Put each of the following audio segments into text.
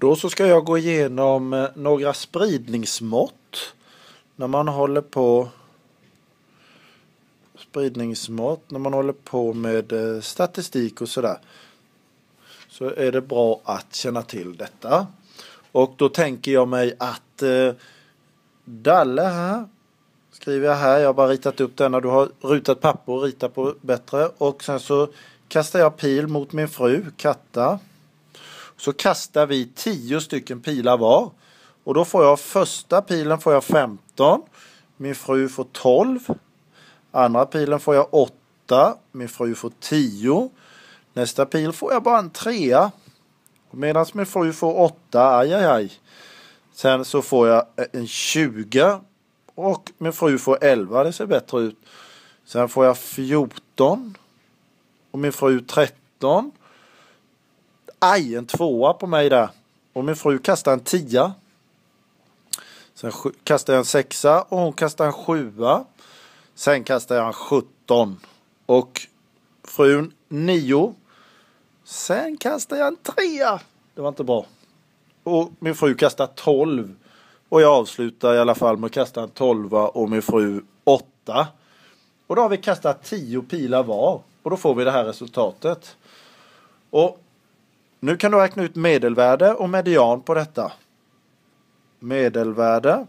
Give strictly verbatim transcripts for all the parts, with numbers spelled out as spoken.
Då så ska jag gå igenom några spridningsmått när man håller på spridningsmått när man håller på med statistik och sådär. Så är det bra att känna till detta. Och då tänker jag mig att eh, Dalle här skriver jag här. Jag har bara ritat upp den när du har rutat papper och ritat på bättre. Och sen så kastar jag pil mot min fru, Katta. Så kastar vi tio stycken pilar var. Och då får jag första pilen får jag femton. Min fru får tolv. Andra pilen får jag åtta. Min fru får tio. Nästa pil får jag bara en trea. Medan min fru får åtta. Aj, aj, aj. Sen så får jag en tjugo. Och min fru får elva. Det ser bättre ut. Sen får jag fjorton. Och min fru tretton. Aj, en tvåa på mig där. Och min fru kastar en tia. Sen kastar jag en sexa. Och hon kastar en sjua. Sen kastar jag en sjutton. Och frun nio. Sen kastar jag en trea. Det var inte bra. Och min fru kastar tolv. Och jag avslutar i alla fall med att kasta en tolva och min fru åtta. Och då har vi kastat tio pilar var. Och då får vi det här resultatet. Och nu kan du räkna ut medelvärde och median på detta. Medelvärde.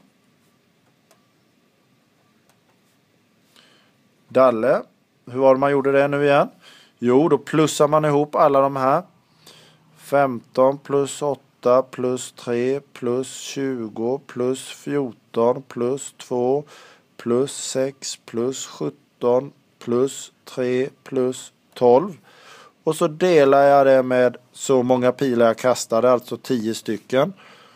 Dalle. Hur var det man gjorde det nu igen? Jo, då plussar man ihop alla de här. femton plus åtta plus tre plus tjugo plus fjorton plus två plus sex plus sjutton plus tre plus tolv. Och så delar jag det med så många pilar jag kastade, alltså tio stycken.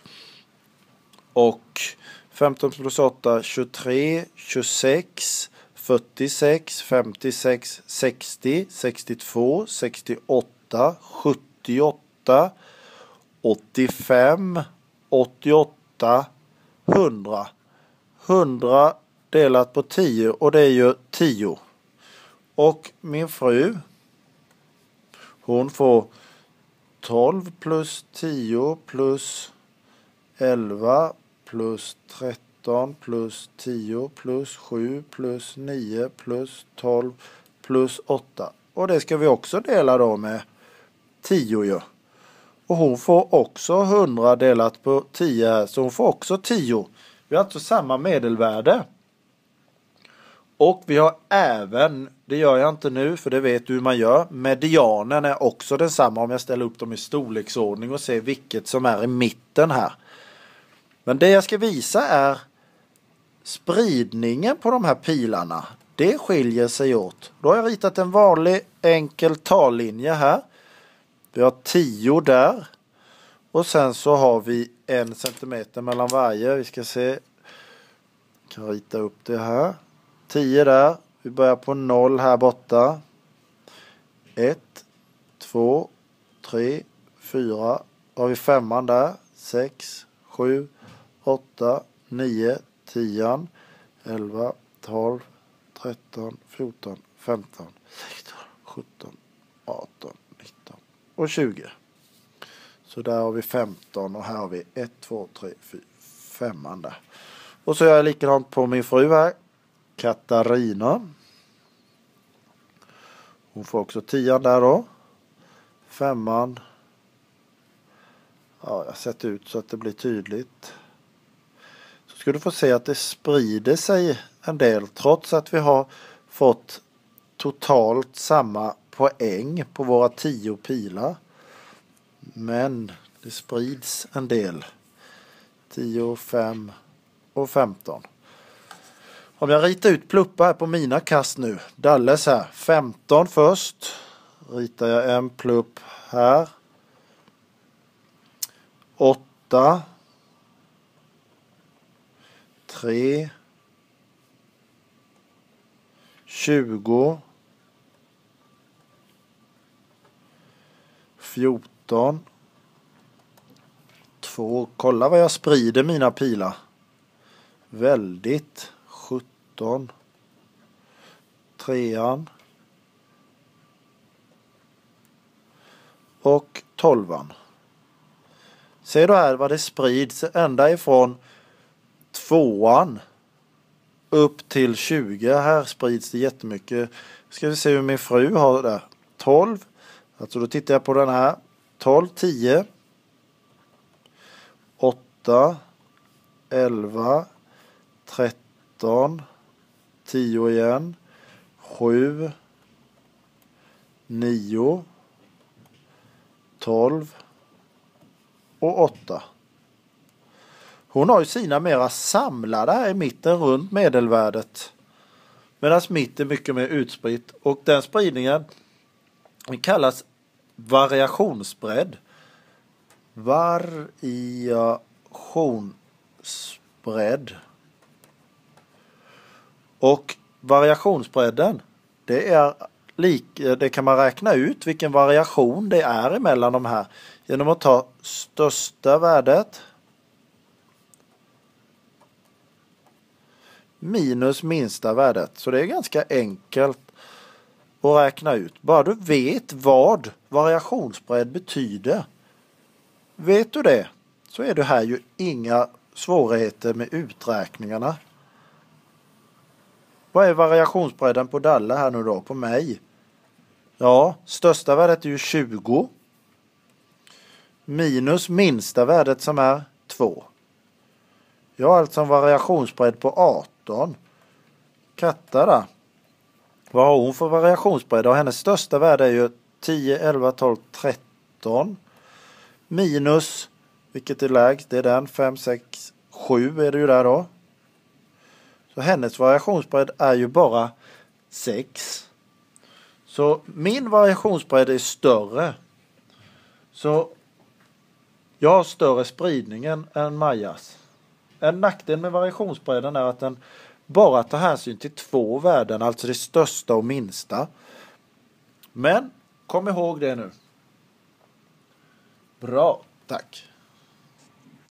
Och femton plus åtta, tjugotre, tjugosex, fyrtiosex, femtiosex, sextio, sextiotvå, sextioåtta, sjuttioåtta, åttiofem, åttioåtta, hundra. hundra delat på tio och det är ju tio. Och min fru, hon får tolv plus tio plus elva plus tretton plus tio plus sju plus nio plus tolv plus åtta. Och det ska vi också dela då med tio ju. Och hon får också hundra delat på tio här. Så hon får också tio. Vi har alltså samma medelvärde. Och vi har även, det gör jag inte nu för det vet du hur man gör. Medianen är också densamma om jag ställer upp dem i storleksordning och ser vilket som är i mitten här. Men det jag ska visa är spridningen på de här pilarna. Det skiljer sig åt. Då har jag ritat en vanlig enkel tallinje här. Vi har tio där. Och sen så har vi en centimeter mellan varje. Vi ska se. Jag kan rita upp det här. tio där. Vi börjar på noll här borta. ett, två, tre, fyra. Då har vi femman där. sex, sju, åtta, nio, tio, elva, tolv, tretton, fjorton, femton, sexton, sjutton, arton, nitton och tjugo. Så där har vi femton och här har vi ett, två, tre, fyra, femman där. Och så gör jag likadant på min fru här. Katarina. Hon får också tian där då. Femman. Ja, jag har sett ut så att det blir tydligt. Så ska du få se att det sprider sig en del. Trots att vi har fått totalt samma poäng på våra tio pilar. Men det sprids en del. tio, fem och femton. Om jag ritar ut pluppar här på mina kast nu. Dalles här. femton först. Ritar jag en plupp här. åtta. tre. tjugo. fjorton. två. Kolla vad jag sprider mina pilar. Väldigt. sjutton. trean. Och tolvan. Ser du här vad det sprids ända ifrån tvåan upp till tjugo. Här sprids det jättemycket. Ska vi se hur min fru har det. tolv. Alltså då tittar jag på den här. tolv, tio. åtta, elva, tretton, tio igen. sju, nio, tolv och åtta. Hon har ju sina mera samlade här i mitten runt medelvärdet. Medan mitt är mycket mer utspritt. Och den spridningen kallas variationsbredd. Variationsbredd. Och variationsbredden, det är lik, det kan man räkna ut vilken variation det är emellan de här genom att ta största värdet minus minsta värdet. Så det är ganska enkelt att räkna ut. Bara du vet vad variationsbredd betyder. Vet du det, så är det här ju inga svårigheter med uträkningarna. Vad är variationsbredden på Dalle här nu då, på mig? Ja, största värdet är ju tjugo. Minus minsta värdet som är två. Jag har alltså en variationsbredd på arton. Katta då. Vad har hon för variationsbredd? Och hennes största värde är ju tio, elva, tolv, tretton. Minus, vilket är lägst, det är den, fem, sex, sju är det ju där då. Så hennes variationsbredd är ju bara sex. Så min variationsbredd är större. Så jag har större spridningen än Majas. En nackdel med variationsbredden är att den bara tar hänsyn till två värden, alltså det största och minsta. Men kom ihåg det nu. Bra, tack.